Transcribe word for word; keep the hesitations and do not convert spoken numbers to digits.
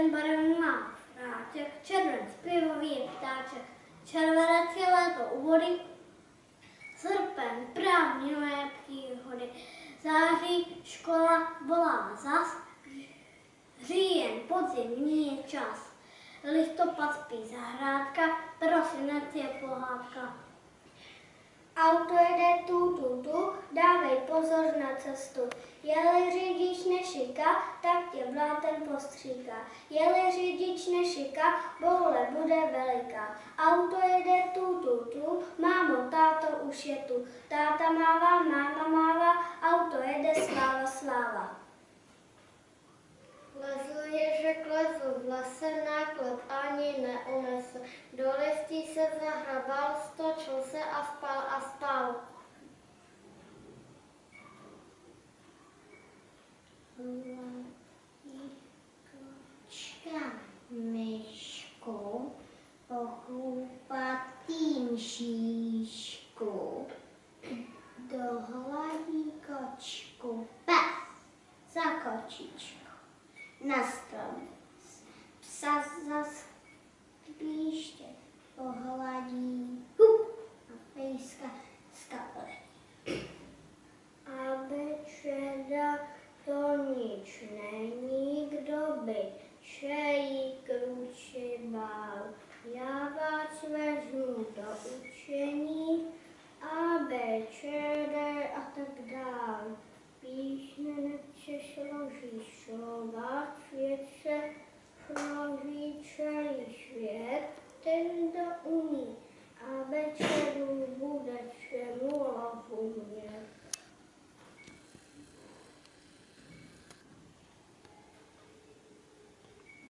Červen barev má fráček, červen zpěvavý je ptáček, červenec je léto u vody, srpen prázdninové příhody, září škola volá zas, říjen podzimní je čas, listopad spí zahrádka, prosinec je pohádka. Auto jede tu, tu, tu, dávej pozor na cestu. Je-li řidič nešika, tak tě blátem postříká. Je-li řidič nešika, boule bude veliká. Auto jede tu, tu, tu, mámo, táto, už je tu. Táta mává, máma mává, auto jede, sláva, sláva. Lezu ježek, lezu v lese, náklad ani neunesl. Do listí se zahrabal, stočil se a spal a spal. Kočka myšku po chlupatým žížku dohladí kočku pes za kočičku. Na strom psa zas klíště pohladí hup a pejska z kapely. Abečeda to nič není, kdo by čejí kruči bál. Já vás vezmu do učení, abečede a tak dál. Písmenece složí slova, svět se složí celý svět, ten, kdo umí